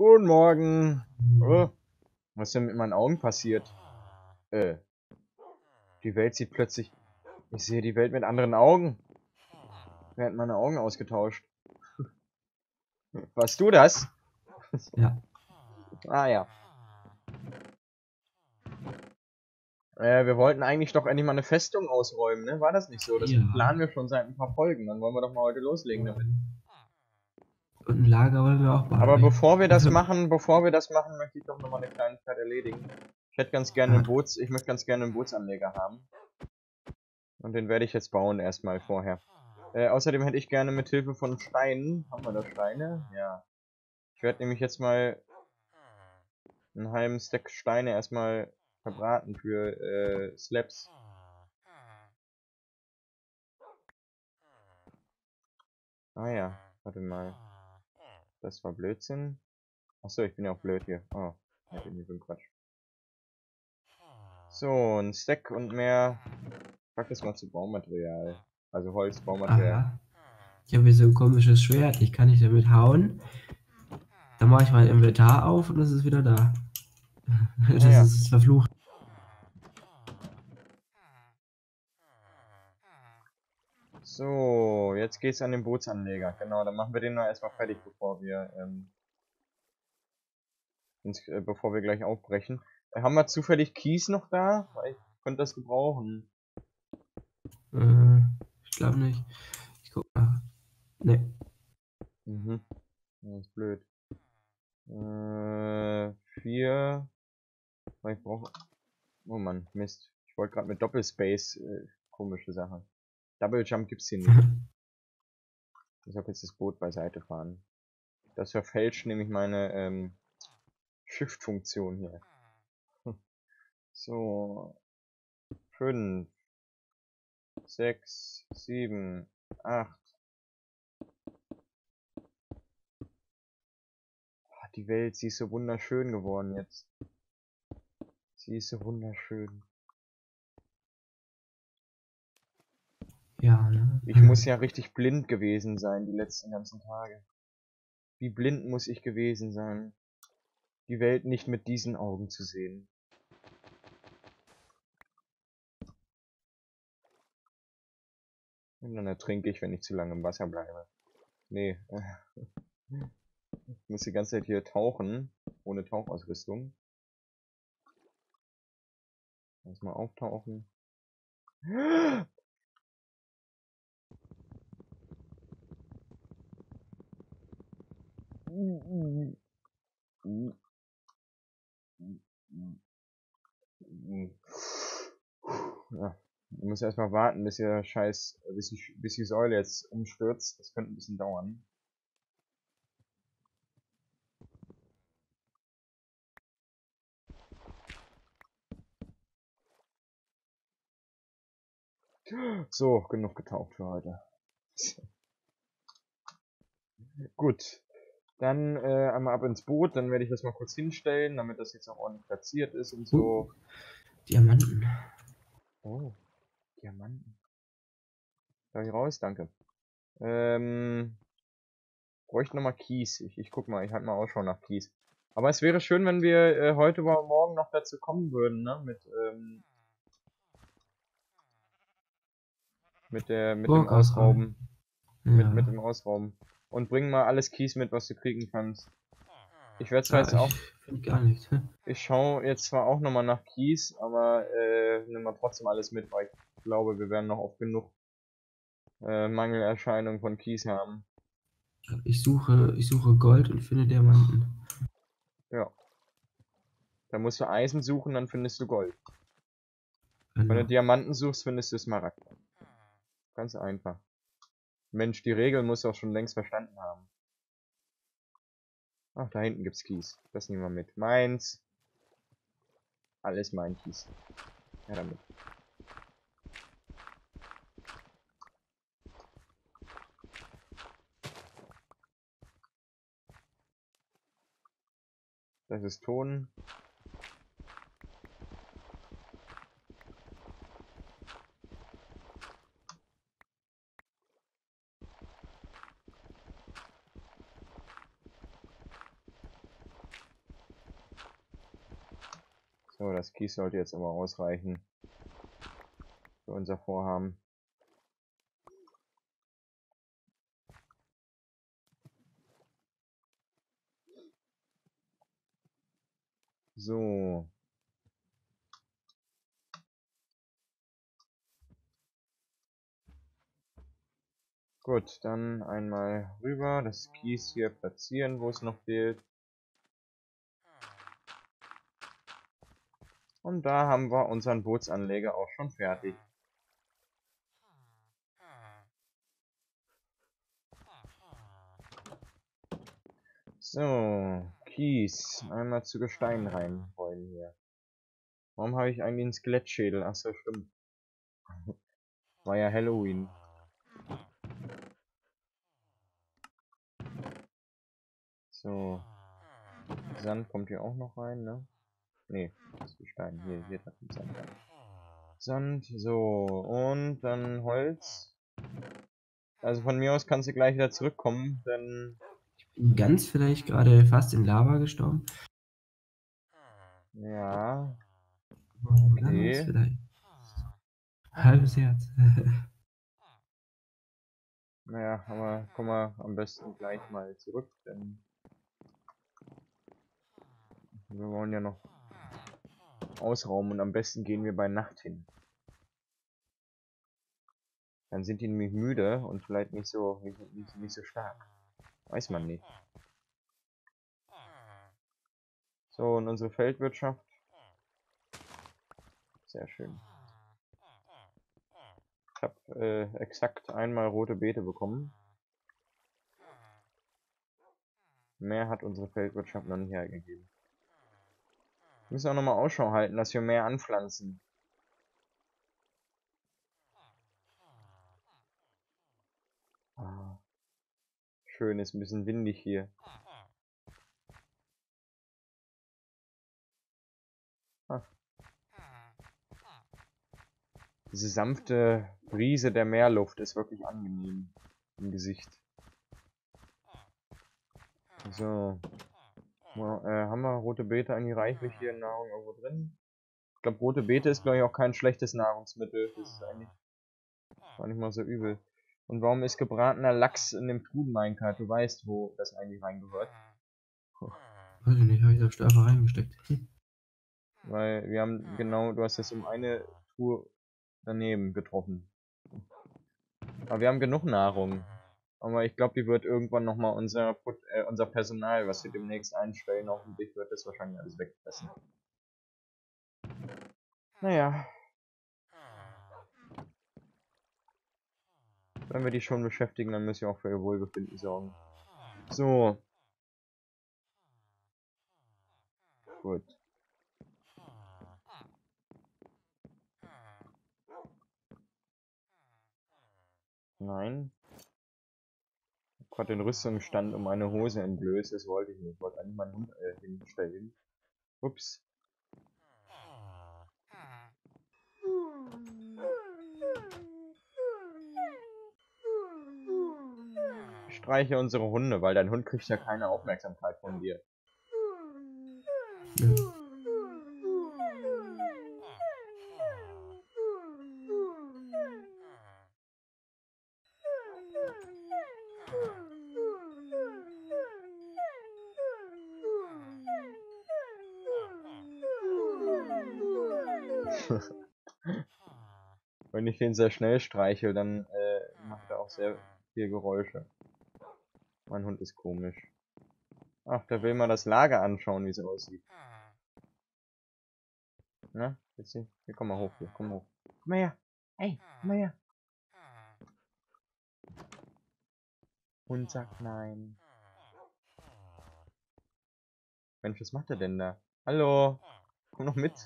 Guten Morgen. Oh, was ist denn mit meinen Augen passiert? Äh, die Welt sieht plötzlich... Ich sehe die Welt mit anderen Augen. Wer hat meine Augen ausgetauscht? Warst du das? Ja. Ah ja. Wir wollten eigentlich doch endlich mal eine Festung ausräumen, ne? War das nicht so? Das Ja. planen wir schon seit ein paar Folgen. Dann wollen wir doch mal heute loslegen damit. Und ein Lager wollen wir auch bauen. Aber Ne? bevor wir das machen, möchte ich doch noch mal eine Kleinigkeit erledigen. Ich möchte ganz gerne einen Bootsanleger haben. Und den werde ich jetzt bauen erstmal vorher. Außerdem hätte ich gerne mit Hilfe von Steinen. Haben wir da Steine? Ja. Ich werde nämlich jetzt mal einen halben Stack Steine erstmal verbraten für Slabs. Ah ja, warte mal. Das war Blödsinn. Achso, ich bin ja auch blöd hier. Oh, ich hab irgendwie so einen Quatsch. So, ein Stack und mehr. Pack das mal zu Baumaterial. Also Holz, Baumaterial. Aha. Ich habe hier so ein komisches Schwert. Ich kann nicht damit hauen. Dann mache ich mein Inventar auf und es ist wieder da. Das Naja. ist verflucht. So, jetzt geht's an den Bootsanleger. Genau, dann machen wir den noch erstmal fertig, bevor wir bevor wir gleich aufbrechen. Haben wir zufällig Kies noch da? Weil ich könnte das gebrauchen. Ich glaube nicht. Ich guck mal. Ne. Mhm. Das ist blöd. 4. Weil ich brauche... Oh Mann, Mist. Ich wollte gerade mit Doppelspace, komische Sache. Double Jump gibt's hier nicht. Ich soll jetzt das Boot beiseite fahren. Das verfälscht nämlich meine, Shift-Funktion hier. So. 5, 6, 7, 8. Die Welt, sie ist so wunderschön geworden jetzt. Sie ist so wunderschön. Ja, ne? Ich muss ja richtig blind gewesen sein die letzten ganzen Tage. Wie blind muss ich gewesen sein, die Welt nicht mit diesen Augen zu sehen. Und dann ertrinke ich, wenn ich zu lange im Wasser bleibe. Nee. Ich muss die ganze Zeit hier tauchen, ohne Tauchausrüstung. Erstmal auftauchen. Ja, ich muss erstmal warten, bis der bis die Säule jetzt umstürzt. Das könnte ein bisschen dauern. So, genug getaucht für heute. Gut. Dann einmal ab ins Boot, dann werde ich das mal kurz hinstellen, damit das jetzt auch ordentlich platziert ist und so. Diamanten. Oh, Diamanten. Darf ich raus? Danke. Bräuchte nochmal Kies. Ich guck mal, ich halte mal Ausschau nach Kies. Aber es wäre schön, wenn wir heute oder morgen noch dazu kommen würden, ne? Mit dem Burg ausräumen. Ausrauben. Mit Ja. dem Ausrauben. Und bring mal alles Kies mit, was du kriegen kannst. Ich werde zwar Ja, jetzt auch... ich finde gar nichts. Ich schaue jetzt zwar auch nochmal nach Kies, aber nimm mal trotzdem alles mit, weil ich glaube, wir werden noch oft genug Mangelerscheinungen von Kies haben. Ich suche Gold und finde Diamanten. Ja. Da musst du Eisen suchen, dann findest du Gold. Wenn du Genau. Diamanten suchst, findest du Smaragd. Ganz einfach. Mensch, die Regel musst du auch schon längst verstanden haben. Ach, da hinten gibt's Kies. Das nehmen wir mit. Meins. Alles mein Kies. Ja, damit. Das ist Ton. So, das Kies sollte jetzt aber ausreichen für unser Vorhaben. So. Gut, dann einmal rüber, das Kies hier platzieren, wo es noch fehlt. Und da haben wir unseren Bootsanleger auch schon fertig. So, Kies. Einmal zu Gestein reinrollen hier. Warum habe ich eigentlich einen Skelettschädel? Achso, stimmt. War ja Halloween. So. Sand kommt hier auch noch rein, ne? Ne, das ist Gestein. Hier da kommt Sand rein. Sand, so. Und dann Holz. Also von mir aus kannst du gleich wieder zurückkommen, denn... Ganz vielleicht gerade fast in Lava gestorben. Ja. Ganz Okay. vielleicht. Halbes Herz. Naja, aber kommen wir am besten gleich mal zurück, denn... Wir wollen ja noch ausrauben und am besten gehen wir bei Nacht hin. Dann sind die nämlich müde und vielleicht nicht so stark. Weiß man nicht. So, und unsere Feldwirtschaft. Sehr schön. Ich habe exakt einmal rote Beete bekommen. Mehr hat unsere Feldwirtschaft noch nicht hergegeben. Wir müssen auch nochmal Ausschau halten, dass wir mehr anpflanzen. Ah, schön, ist ein bisschen windig hier. Ah. Diese sanfte Brise der Meerluft ist wirklich angenehm im Gesicht. So. Haben wir rote Beete eigentlich reichlich hier in Nahrung irgendwo drin? Ich glaube, rote Beete ist, glaube ich, auch kein schlechtes Nahrungsmittel. Das ist eigentlich gar nicht mal so übel. Und warum ist gebratener Lachs in dem Food Minecart? Du weißt, wo das eigentlich reingehört. Weiß ich nicht, habe ich da Stärke reingesteckt. Weil wir haben genau, du hast das um eine Tour daneben getroffen. Aber wir haben genug Nahrung. Aber ich glaube, die wird irgendwann nochmal unser Personal, was wir demnächst einstellen, hoffentlich wird das wahrscheinlich alles wegfressen. Naja. Wenn wir die schon beschäftigen, dann müssen wir auch für ihr Wohlbefinden sorgen. So. Gut. Nein. Ich habe gerade den Rüstungsstand um meine Hose entblößt, das wollte ich nicht. Ich wollte eigentlich meinen Hund hinstellen. Ups. Ich streiche unsere Hunde, weil dein Hund kriegt ja keine Aufmerksamkeit von dir. Ja. Wenn ich den sehr schnell streiche, dann macht er auch sehr viel Geräusche. Mein Hund ist komisch. Ach, der will mal das Lager anschauen, wie es aussieht. Na, jetzt hier, komm mal hoch, hier, komm hoch. Komm mal her. Hey, komm mal her. Hund sagt nein. Mensch, was macht er denn da? Hallo? Komm noch mit.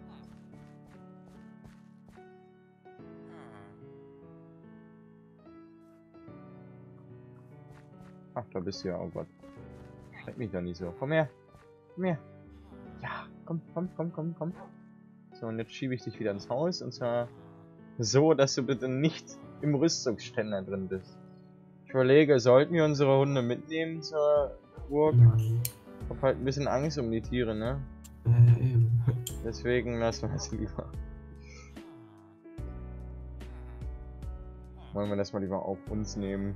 Ach, da bist du ja, oh Gott. Schreck mich doch nicht so. Komm her. Komm her. Ja, komm. So, und jetzt schiebe ich dich wieder ins Haus. Und zwar so, dass du bitte nicht im Rüstungsständer drin bist. Ich überlege, sollten wir unsere Hunde mitnehmen zur Burg? Nein. Ich hab halt ein bisschen Angst um die Tiere, ne? Eben. Deswegen lassen wir es lieber. Wollen wir das mal lieber auf uns nehmen.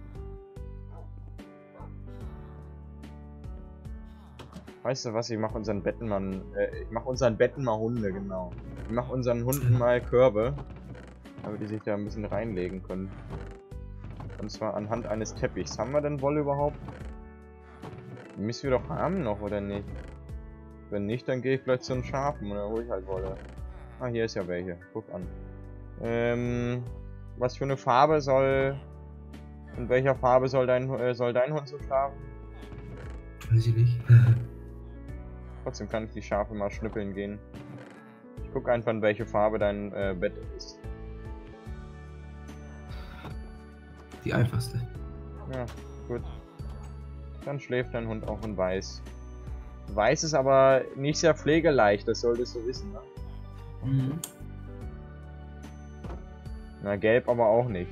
Weißt du was, ich mache unseren Betten mal, Hunde, genau. Ich mache unseren Hunden mal Körbe, damit die sich da ein bisschen reinlegen können. Und zwar anhand eines Teppichs. Haben wir denn Wolle überhaupt? Die müssen wir doch haben noch, oder nicht? Wenn nicht, dann gehe ich vielleicht zu den Schafen und dann hole ich halt Wolle. Ah, hier ist ja welche. Guck an. Was für eine Farbe soll... In welcher Farbe soll dein Hund so schlafen? Weiß ich nicht. Trotzdem kann ich die Schafe mal schnippeln gehen. Ich guck einfach, in welche Farbe dein Bett ist. Die einfachste. Ja, gut. Dann schläft dein Hund auch in Weiß. Weiß ist aber nicht sehr pflegeleicht, das solltest du wissen, ne? Mhm. Na, Gelb aber auch nicht.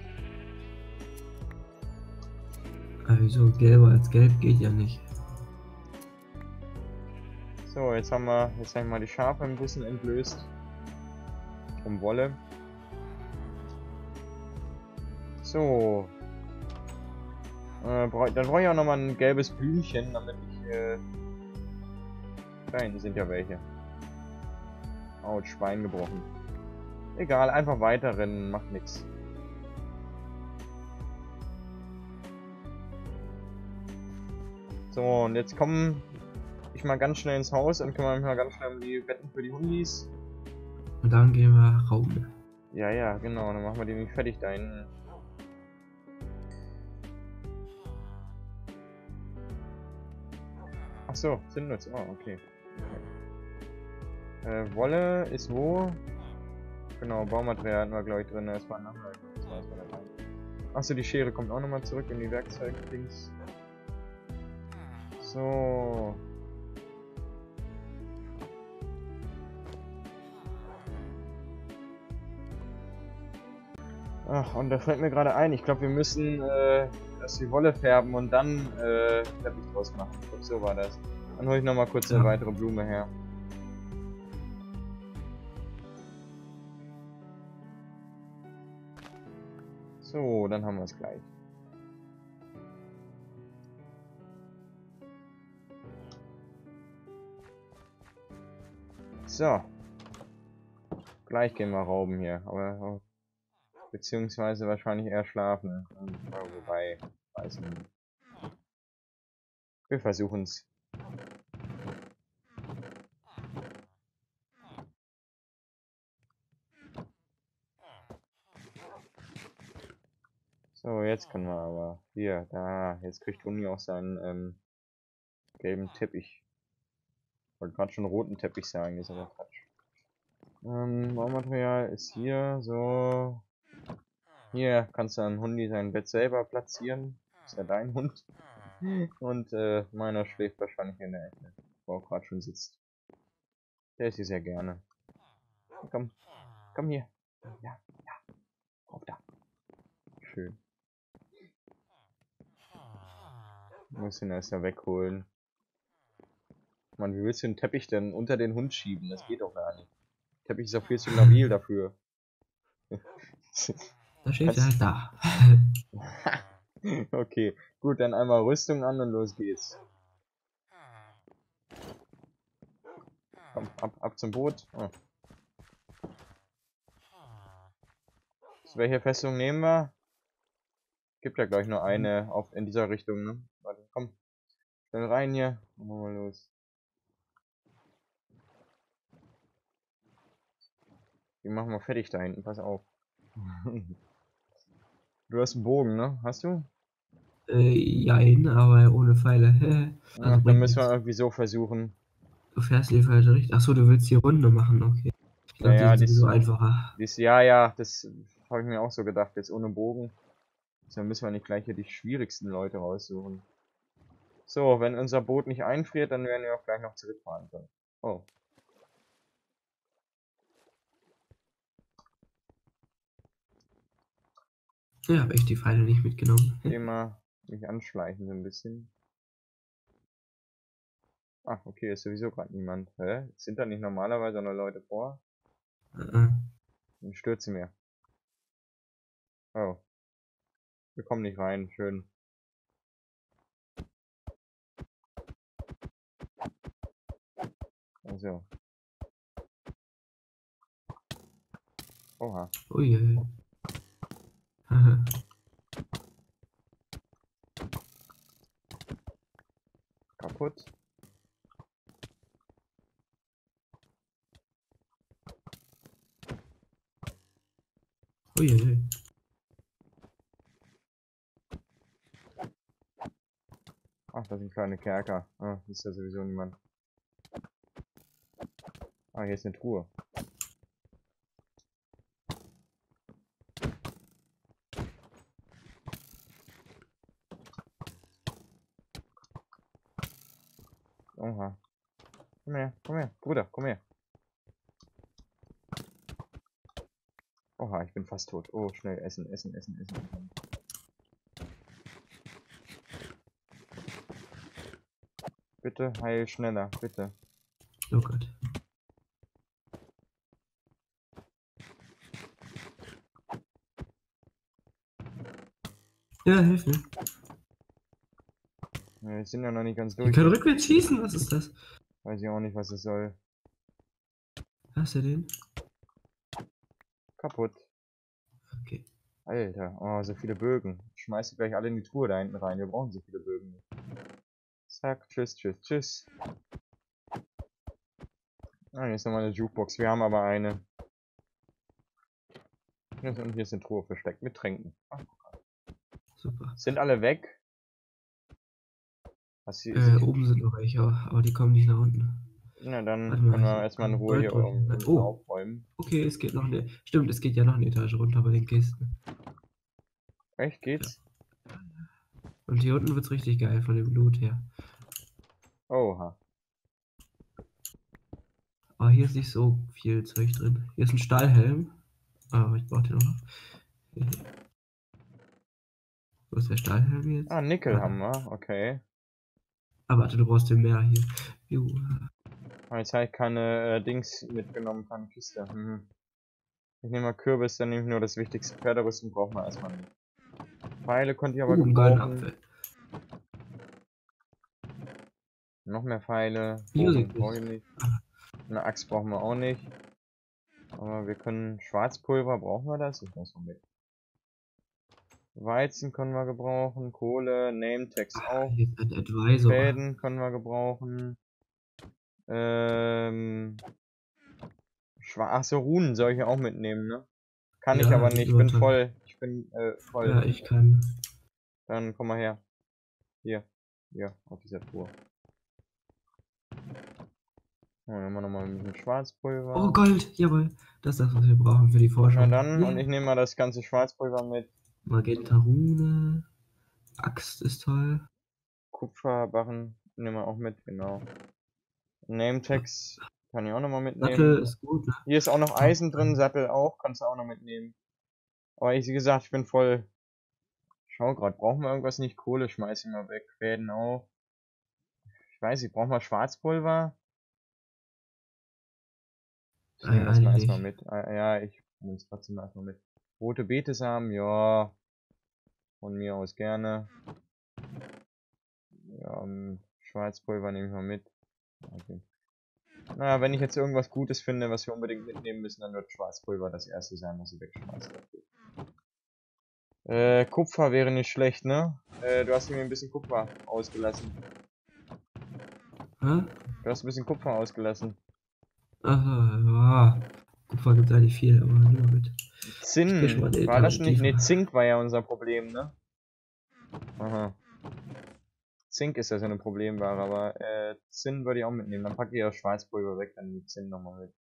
Aber wieso? Gelber als gelb geht ja nicht. So, jetzt haben wir mal die Schafe ein bisschen entlöst. Um Wolle. So. Dann brauche ich auch nochmal ein gelbes Blümchen, damit ich, da hinten sind ja welche. Autsch, Bein gebrochen. Egal, einfach weiterrennen, macht nix. So, und jetzt komme ich mal ganz schnell ins Haus und kümmere mich mal ganz schnell um die Betten für die Hundis. Und dann gehen wir rauben. Ja, ja, genau, dann machen wir die nämlich fertig da hinten. Ach so, Zündnutz, oh, okay. Wolle ist wo? Genau, Baumaterial hatten wir glaube ich drin, das war nachher. Achso, die Schere kommt auch nochmal zurück in die Werkzeugdings. So. Ach, und da fällt mir gerade ein, ich glaube wir müssen erst die Wolle färben und dann Teppich draus machen. Ich glaube, so war das. Dann hole ich nochmal kurz eine weitere Blume her. So, dann haben wir es gleich. So. Gleich gehen wir rauben hier, aber beziehungsweise wahrscheinlich eher schlafen. Wobei, weiß ich nicht. Wir versuchen es. So, jetzt können wir aber. Hier, da. Jetzt kriegt Uni auch seinen gelben Teppich. Ich wollte gerade schon roten Teppich sagen, ist aber Quatsch. Baumaterial ist hier, so. Hier kannst du an Hundi sein Bett selber platzieren. Ist ja dein Hund. Und meiner schläft wahrscheinlich in der Ecke, wo er gerade schon sitzt. Der ist hier sehr gerne. Komm, komm hier. Ja, ja. Auf da. Schön. Muss ihn erst mal wegholen. Mann, wie willst du den Teppich denn unter den Hund schieben? Das geht doch gar nicht. Der Teppich ist auch viel zu labil dafür. Da steht er halt da. Okay, gut, dann einmal Rüstung an und los geht's. Komm, ab zum Boot. Oh. So, welche Festung nehmen wir? Gibt ja gleich nur eine in dieser Richtung, ne? Warte, komm. Schnell rein hier. Machen wir mal los. Die machen wir fertig da hinten, pass auf. Du hast einen Bogen, ne? Hast du? Jein, aber ohne Pfeile. Also Ach, dann bringt müssen wir nichts. irgendwie so versuchen. Du fährst in die falsche Richtung. Achso, du willst die Runde machen, okay. Ich glaube, die Naja, sind sowieso einfacher. ja, das habe ich mir auch so gedacht, jetzt ohne Bogen. Dann müssen wir nicht gleich hier die schwierigsten Leute raussuchen. So, wenn unser Boot nicht einfriert, dann werden wir auch gleich noch zurückfahren können. Oh. Ja, habe ich die Pfeile nicht mitgenommen. Immer mich anschleichen so ein bisschen. Ach, okay, ist sowieso gerade niemand. Hä? Sind da nicht normalerweise noch Leute vor? Dann stürzen wir. Oh. Wir kommen nicht rein. Schön. Also. Oha. Ui. Kaputt. Ui. Ach, das sind kleine Kerker. Ah, ist ja sowieso niemand. Ah, hier ist eine Truhe. Oha. Komm her, Bruder, komm her. Oha, ich bin fast tot. Oh, schnell, essen. Bitte, heil schneller, bitte. Oh Gott. Ja, hilf mir. Ja, wir sind ja noch nicht ganz Wir durch. können rückwärts schießen, was ist das? Weiß ich auch nicht, was es soll. Hast du den? Kaputt. Okay. Alter, oh, so viele Bögen. Ich schmeiße gleich alle in die Truhe da hinten rein. Wir brauchen so viele Bögen nicht. Zack, tschüss. Ah, hier ist nochmal eine Jukebox. Wir haben aber eine. Und hier ist eine Truhe versteckt mit Tränken. Ach, Super. sind alle weg? Oben sind noch welche, aber die kommen nicht nach unten. Na dann Warte können mal, wir erstmal in Ruhe hier unten Oh, aufräumen. okay, es geht noch eine. Stimmt, es geht ja noch eine Etage runter bei den Kisten. Echt, geht's? Ja. Und hier unten wird's richtig geil von dem Loot her. Oha. Aber hier ist nicht so viel Zeug drin. Hier ist ein Stahlhelm. Aber ich brauche den noch. Wo ist der Stahlhelm jetzt? Ah, Nickel haben wir, okay. Ah, warte, du brauchst den mehr hier. Juhu. Aber jetzt habe ich keine Dings mitgenommen, keine Kiste. Ich nehme mal Kürbis, dann nehme ich nur das wichtigste. Pferderüstung brauchen wir erstmal nicht. Pfeile konnte ich aber Einen geilen gebrauchen. Apfel. Noch mehr Pfeile. Music Bogen brauche ich nicht. Eine Axt brauchen wir auch nicht. Aber wir können Schwarzpulver, brauchen wir das? Ich muss mal mit. Weizen können wir gebrauchen, Kohle, Nametags auch. Hier ist ein Advisor. Fäden können wir gebrauchen. Achso, Runen soll ich auch mitnehmen, ne? Kann ich aber nicht, ich bin voll. Ich bin voll. Ja, ich kann. Dann komm mal her. Hier, auf dieser Truhe. Oh, dann haben wir nochmal ein bisschen Schwarzpulver. Oh, Gold, jawohl. Das ist das, was wir brauchen für die Forschung. Na dann, und ich nehme mal das ganze Schwarzpulver mit. Magenta Rune. Axt ist toll. Kupferbarren nehmen wir auch mit, genau. Nametags kann ich auch nochmal mitnehmen. Sattel ist gut, ne? Hier ist auch noch Eisen drin, Sattel auch, kannst du auch noch mitnehmen. Aber wie gesagt, ich bin voll. Schau grad, brauchen wir irgendwas nicht? Kohle schmeiß ich mal weg, Fäden auch. Ich weiß nicht, brauchen wir Schwarzpulver? Ich nehme das mal erstmal mit. Ja, ich nehme es trotzdem erstmal mit. Rote Betesamen, ja. Von mir aus gerne. Ja, Schwarzpulver nehme ich mal mit. Okay. Naja, wenn ich jetzt irgendwas Gutes finde, was wir unbedingt mitnehmen müssen, dann wird Schwarzpulver das erste sein, was ich wegschmeiße. Kupfer wäre nicht schlecht, ne? Du hast mir ein bisschen Kupfer ausgelassen. Hä? Du hast ein bisschen Kupfer ausgelassen. Ja. Kupfer gibt eigentlich viel, aber nur mit. Zinn, war das nicht? Ne, Zink war ja unser Problem, ne? Aha. Zink ist ja so eine Problemware, aber Zinn würde ich auch mitnehmen. Dann packe ich das Schwarzpulver weg, dann die Zinn nochmal mit.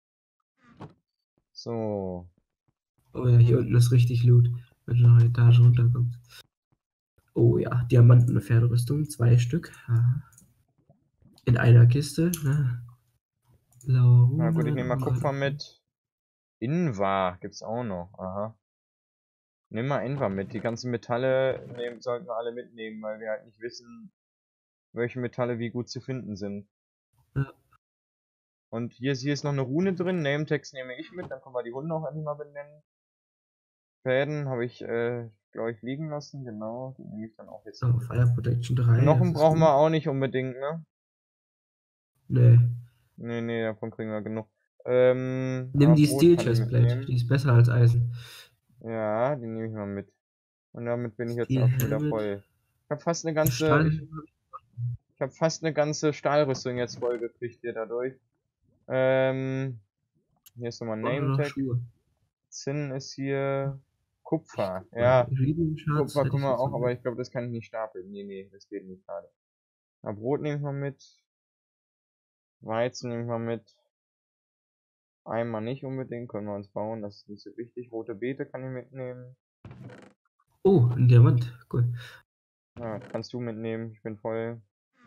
So. Oh ja, hier unten ist richtig Loot, wenn du noch eine Etage runterkommst. Oh ja, Diamanten und Pferderüstung, 2 Stück. Aha. In einer Kiste, ne? Blaue Rune. Na gut, ich nehme mal Kupfer mit. Invar gibt's auch noch, aha. Nimm mal Invar mit. Die ganzen Metalle sollten wir alle mitnehmen, weil wir halt nicht wissen, welche Metalle wie gut zu finden sind. Ja. Und hier ist noch eine Rune drin. Nametext nehme ich mit, dann können wir die Hunde auch endlich mal benennen. Fäden habe ich, glaube ich, liegen lassen. Genau, die nehme ich dann auch jetzt So, mit. Fire Protection 3, das Knochen ist brauchen gut. wir auch nicht unbedingt, ne? Nee. Nee, davon kriegen wir genug. Nimm die Brot Steel kann ich Chestplate, mitnehmen. die ist besser als Eisen. Ja, die nehme ich mal mit. Und damit bin ich jetzt Steel auch schon wieder Helmet. voll. Ich habe fast eine Stahl. ich habe fast eine ganze Stahlrüstung jetzt voll gekriegt hier dadurch. Ähm, Hier ist nochmal Und nur noch Nametag. Schuhe. Zinn ist hier. Kupfer. Oder Ja, Reading Charts Kupfer hätte können ich wir jetzt auch, noch aber mit. ich glaube, das kann ich nicht stapeln. Nee, das geht nicht gerade. Na, Brot nehme ich mal mit. Weizen nehme ich mal mit. Eimer nicht unbedingt, können wir uns bauen, das ist nicht so wichtig. Rote Beete kann ich mitnehmen. Oh, ein Diamant. Cool. Ja, kannst du mitnehmen, ich bin voll.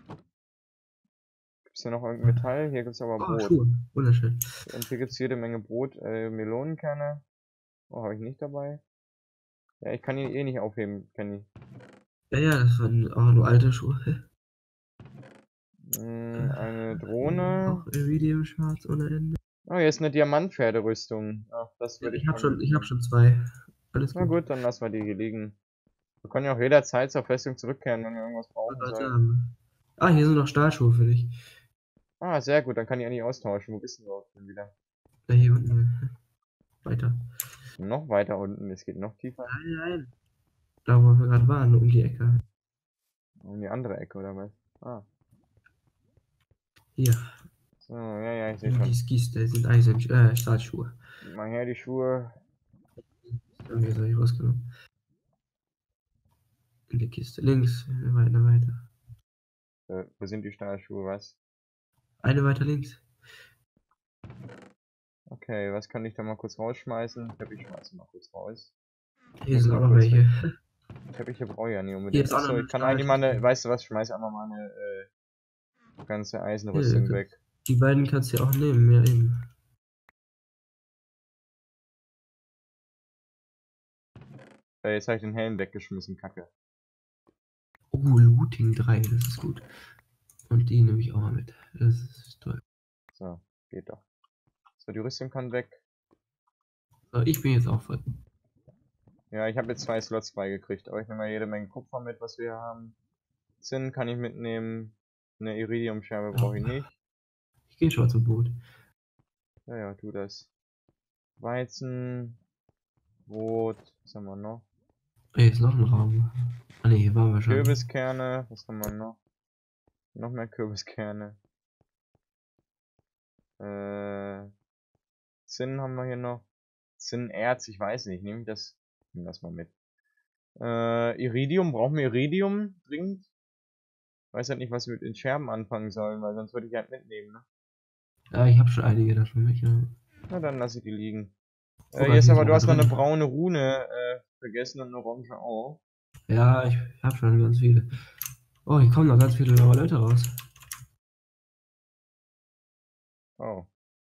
Gibt's hier noch irgendein Metall? Hier gibt's aber Oh, Brot. Schuhe. Wunderschön. Und hier gibt's jede Menge Brot. Melonenkerne. Oh, habe ich nicht dabei. Ja, ich kann ihn eh nicht aufheben, Kenny. Ja, das waren auch nur alte Schuhe. Eine Drohne. Auch Iridium Charts ohne Ende. Oh, hier ist eine Diamantpferderüstung. Ach, das Ja, würde ich mal ich hab mitnehmen. schon zwei. Alles Na gut. gut, dann lassen wir die hier liegen. Wir können ja auch jederzeit zur Festung zurückkehren, wenn wir irgendwas Ich wollte brauchen gerade sollten. sagen. Ah, hier sind noch Stahlschuhe für dich. Ah, sehr gut, dann kann ich eigentlich austauschen. Wo bist du überhaupt denn wieder? Ja, hier unten. Weiter. Noch weiter unten, es geht noch tiefer. Nein. Da, wo wir gerade waren, um die Ecke. Um die andere Ecke, oder was? Ah, Hier. so, ja, ich sehe Die schon. Skiste sind Eisen, Stahlschuhe. Mal her die Schuhe. Irgendwie habe ich rausgenommen. In der Kiste. Links. Weiter. Wo sind die Stahlschuhe, was? Eine weiter links. Okay, was kann ich da mal kurz rausschmeißen? Teppich schmeißen mal kurz raus. Ich Hier muss sind auch mal noch kurz weg. welche. Teppiche brauche ich ja nicht Hier unbedingt. ist auch noch Achso, eine ich kann eigentlich mal Stahlkiste. eine, weißt du was, schmeiß einfach mal eine ganze Hier, Eisenrüstung weg. die beiden kannst du ja auch nehmen, ja eben. Jetzt habe ich den Helm weggeschmissen, Kacke. Oh, Looting 3, das ist gut. Und die nehme ich auch mal mit. Das ist toll. So, geht doch. So, die Rüstung kann weg. So, ich bin jetzt auch voll. Ja, ich habe jetzt 2 Slots freigekriegt, aber ich nehme mal jede Menge Kupfer mit, was wir hier haben. Zinn kann ich mitnehmen. Eine Iridiumscherbe Ja, brauche ich nicht. ich gehe schon zum Boot. Ja, tu das. Weizen, Brot, was haben wir noch? Hier ist noch ein Raum. Ah ne, hier waren wir schon. Kürbiskerne, was haben wir noch? Noch mehr Kürbiskerne. Zinn haben wir hier noch. Zinnerz, ich weiß nicht, nehme ich das? Nehmen das mal mit. Iridium, brauchen wir Iridium dringend? Weiß halt nicht, was wir mit den Scherben anfangen sollen, weil sonst würde ich halt mitnehmen, ne? Ja, ich habe schon einige davon mit. Ja. Na, dann lasse ich die liegen. Guck Hier mal, ist hier ist aber, du sogar hast noch eine drin. braune Rune vergessen und eine orange auch. Ja, ich habe schon ganz viele. Oh, hier kommen noch ganz viele neue Leute raus. Oh.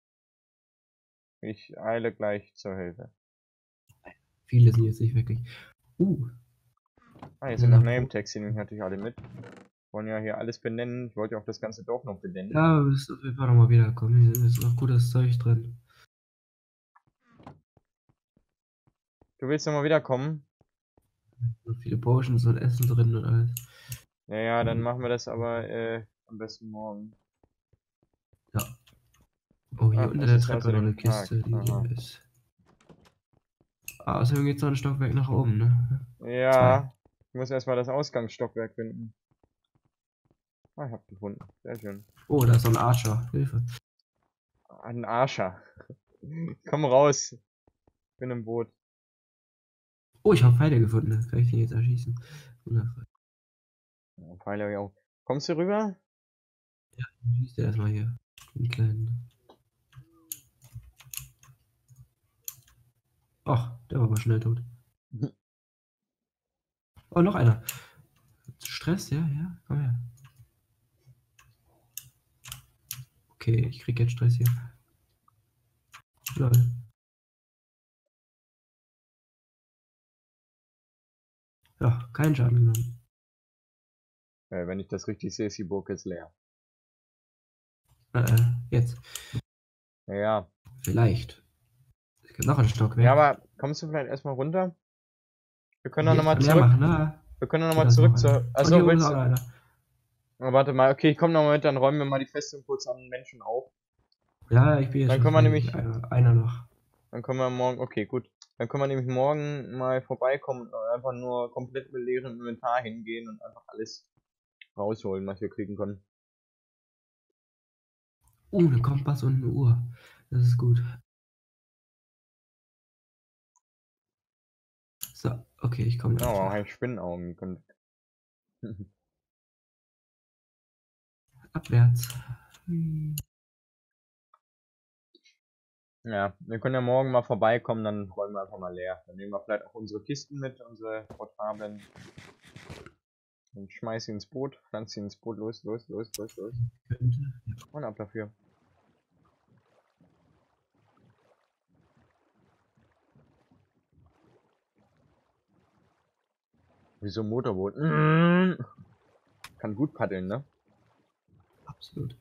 Ich eile gleich zur Hilfe. Viele sind jetzt nicht wirklich. Ah, hier sind noch Na, Name-Tags, die nehme ich natürlich alle mit. Wollen ja hier alles benennen. Ich wollte ja auch das ganze Dorf noch benennen. ja, du bist auf jeden Fall nochmal wiederkommen. Hier ist noch gutes Zeug drin. Du willst nochmal wiederkommen? Noch viele Potions und Essen drin und alles. Ja, dann machen wir das aber am besten morgen. Ja. Oh, hier Ach, unter es der ist Treppe noch eine außerdem Tag. Kiste, die Aha. leer ist. Außerdem geht's noch ein Stockwerk nach oben, ne? Zwei. Ja, ich muss erstmal das Ausgangsstockwerk finden. Ah, ich hab gefunden. Sehr schön. Oh, da ist noch ein Archer. Hilfe. Ein Arscher. Komm raus. Ich bin im Boot. Oh, ich habe Pfeile gefunden. Kann ich den jetzt erschießen? Wundervoll. Ja, Pfeile hab ich auch. Kommst du rüber? Schießt er erstmal hier. Den kleinen. Ach, der war aber schnell tot. Oh, noch einer. Stress, ja, komm her. Okay, ich krieg jetzt Stress hier. Lol. Ja, keinen Schaden genommen. Wenn ich das richtig sehe, ist die Burg jetzt leer. Jetzt. Ja. Vielleicht. Es gibt noch ein Stockwerk. Ja, aber kommst du vielleicht erstmal runter? Wir können doch Hier, ich nochmal kann leer zurück. machen, ne? Wir können doch Okay, nochmal da ist noch zurück einer. zur. Und Achso, hier oben ist willst auch du. noch einer. Oh, warte mal, okay, ich komm nochmal mit, dann räumen wir mal die Festung kurz an den Menschen auf. Ja, ich bin jetzt Dann schon können wir fertig. nämlich. Einer noch. Dann können wir morgen. Okay, gut. Dann können wir nämlich morgen mal vorbeikommen und einfach nur komplett mit leerem Inventar hingehen und einfach alles rausholen, was wir kriegen können. Ein Kompass und eine Uhr. Das ist gut. So, okay, ich komme Oh, gleich. ein Spinnenaugen. Abwärts. Hm. Ja, wir können ja morgen mal vorbeikommen, dann räumen wir einfach mal leer. Dann nehmen wir vielleicht auch unsere Kisten mit, unsere portablen. Und schmeiß sie ins Boot, pflanz sie ins Boot, los. Könnte. Ja. Und ab dafür. Wieso Motorboot? Kann gut paddeln, ne? Absolut.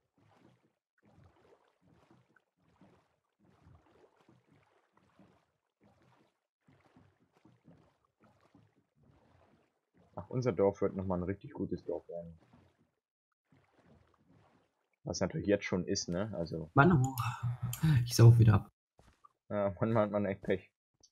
Ach, unser Dorf wird nochmal ein richtig gutes Dorf werden. Was natürlich jetzt schon ist, ne? Also, Mann, oh. Ich sauf wieder ab. ja, manchmal hat man echt Pech.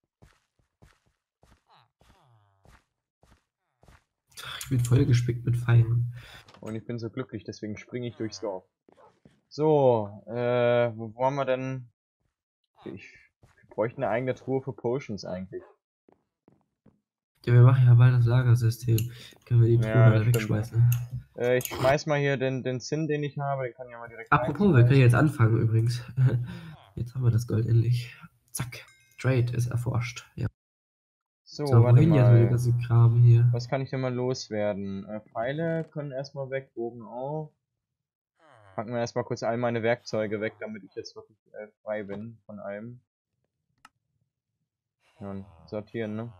Ich bin voll gespickt mit Pfeilen. Und ich bin so glücklich, deswegen springe ich durchs Dorf. So, wo haben wir denn? Wir bräuchten eine eigene Truhe für Potions eigentlich. Ja, wir machen ja bald das Lagersystem. Können wir die Truhe Ja, das alle stimmt. wegschmeißen. Ich schmeiß mal hier den Zinn, den ich habe, den kann ich ja mal direkt Apropos, wir können jetzt anfangen übrigens. Jetzt haben wir das Gold endlich. Zack. Trade ist erforscht. Ja. So, So, warte wohin jetzt mit dem mal. ganzen Kram hier? Was kann ich denn mal loswerden? Pfeile können erstmal weg, Bogen auch. Packen wir erstmal kurz all meine Werkzeuge weg, damit ich jetzt wirklich frei bin von allem. Ja, und sortieren, ne?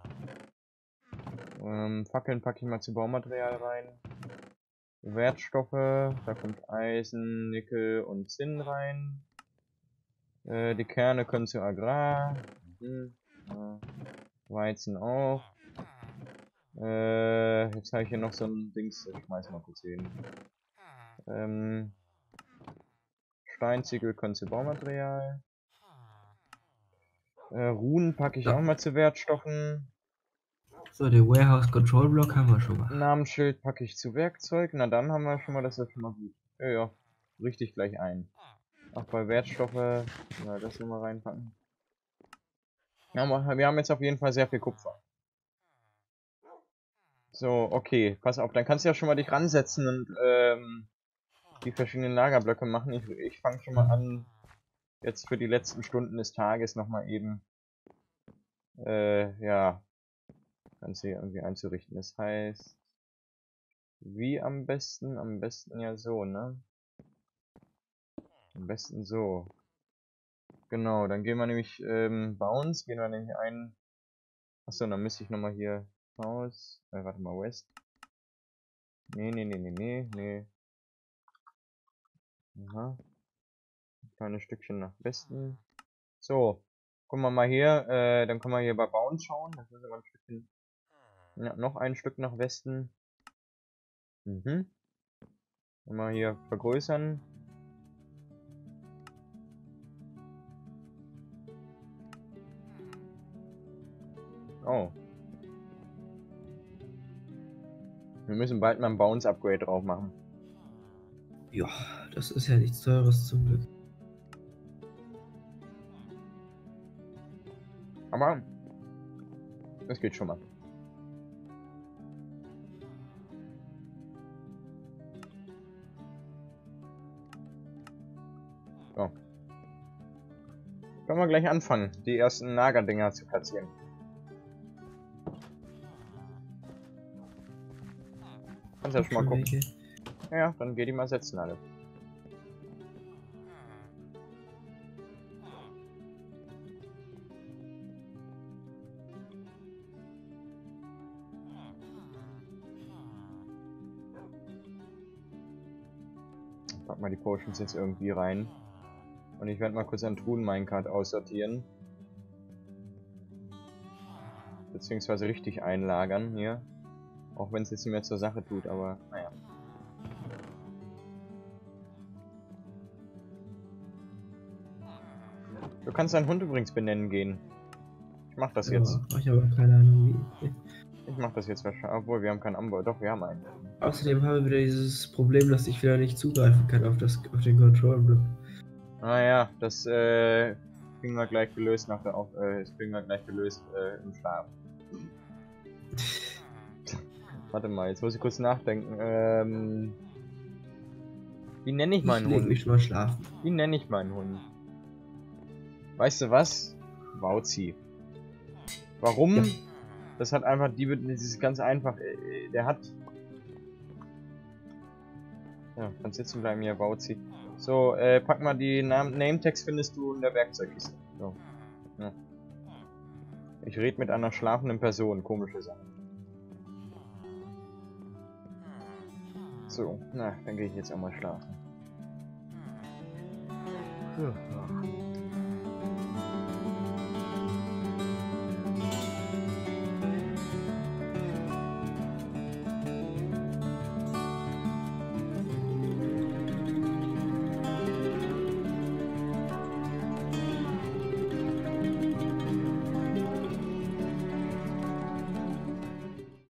Fackeln packe ich mal zu Baumaterial rein. Wertstoffe, da kommt Eisen, Nickel und Zinn rein. Die Kerne können zu Agrar. Ja. Weizen auch. Jetzt habe ich hier noch so ein Dings, ich schmeiß mal kurz hin. Steinziegel können zu Baumaterial. Runen packe ich So. auch mal zu Wertstoffen. So, den Warehouse Control Block haben wir schon mal. Namensschild packe ich zu Werkzeug. Na dann haben wir schon mal, das ist schon mal gut. Ja, richtig gleich ein. Auch bei Wertstoffe, ja, das nochmal reinpacken. Ja, wir haben jetzt auf jeden Fall sehr viel Kupfer. So, okay, pass auf, dann kannst du ja schon mal dich ransetzen und die verschiedenen Lagerblöcke machen. Ich fange schon mal an, jetzt für die letzten Stunden des Tages nochmal eben, ja, Ganze hier irgendwie einzurichten. Das heißt, wie am besten? Am besten ja so, ne? Am besten so. Genau, dann gehen wir nämlich, Bounce, gehen wir nämlich ein. Achso, dann müsste ich nochmal hier Haus, warte mal, West. Nee. Aha. Ein kleines Stückchen nach Westen. So, gucken wir mal hier, dann können wir hier bei Bounce schauen. Das ist aber ein Stückchen, ja, noch ein Stück nach Westen. Mal hier vergrößern. Oh. Wir müssen bald mal ein Bounce-Upgrade drauf machen. Ja, das ist ja nichts Teures zum Glück. Aber das geht schon mal. So. Können wir gleich anfangen, die ersten Lagerdinger zu platzieren. Kannst ja schon mal gucken. Welche? Ja, dann geh die mal setzen alle. pack mal die Potions jetzt irgendwie rein. Und ich werde mal kurz einen Truhen-Minecart aussortieren. Beziehungsweise richtig einlagern hier. Auch wenn es jetzt nicht mehr zur Sache tut, aber naja. Du kannst deinen Hund übrigens benennen gehen. Ich mach das jetzt. Ich habe keine Ahnung wie. Ich mach das jetzt wahrscheinlich. Obwohl, wir haben keinen Anbau. Doch, wir haben einen. Außerdem haben wir wieder dieses Problem, dass ich wieder nicht zugreifen kann auf den Control-Block. Ah ja, das kriegen wir gleich gelöst nach der das kriegen wir gleich gelöst im Schlaf. Warte mal, jetzt muss ich kurz nachdenken. Wie nenne ich meinen Ich leg Hund? mich schon mal schlafen. Wie nenne ich meinen Hund? Weißt du was? Wauzi. Warum? Ja. Das hat einfach das ist ganz einfach. Der hat. Ja, kannst sitzen bleiben hier, Wauzi. So, pack mal die Name-Text findest du in der Werkzeugkiste. So. Ja. Ich rede mit einer schlafenden Person, komische Sache. So, na, dann gehe ich jetzt auch mal schlafen. Ja.